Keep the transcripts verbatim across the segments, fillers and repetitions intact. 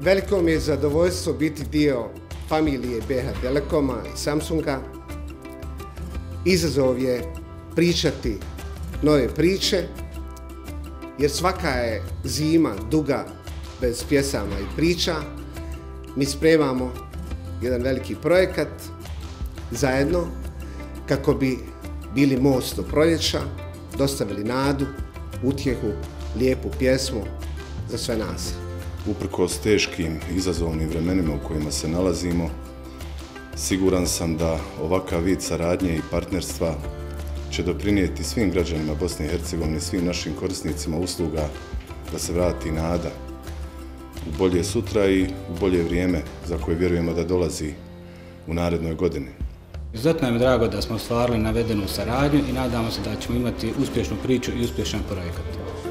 Veliko mi je zadovoljstvo biti dio familije B H Telekoma i Samsunga. Izazov je pričati nove priče, jer svaka je zima duga bez pjesama i priča. Mi spremamo jedan veliki projekat zajedno kako bi bili most do proljeća, dostavili nadu, utjehu, lijepu pjesmu za sve nas. Uprkos teškim izazovnim vremenima u kojima se nalazimo, siguran sam da ovakav vid saradnje i partnerstva će doprinijeti svim građanima Bosne i Hercegovine, svim našim korisnicima usluga da se vrati nada u bolje sutra i u bolje vrijeme za koje vjerujemo da dolazi u narednoj godini. Izuzetno je drago da smo ostvarili navedenu saradnju i nadamo se da ćemo imati uspješnu priču i uspješan projekat.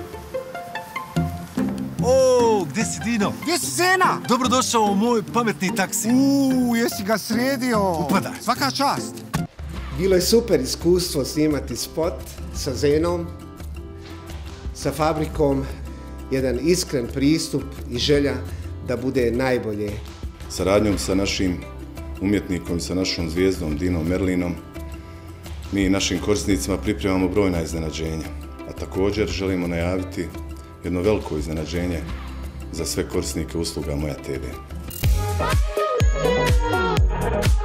O, gdje si Dino? Gdje si Zena? Dobrodošao u moj pametni taksi. Uuu, jesi ga sredio? Upadaj. Svaka čast. Bilo je super iskustvo snimati spot sa Zenom, sa fabrikom, jedan iskren pristup i želja da bude najbolje. Saradnjom sa našim umjetnikom i sa našom zvijezdom Dinom Merlinom, mi našim korisnicima pripremamo brojna iznenađenja, a također želimo najaviti jedno veliko iznenađenje za sve korisnike usluga Moja T V.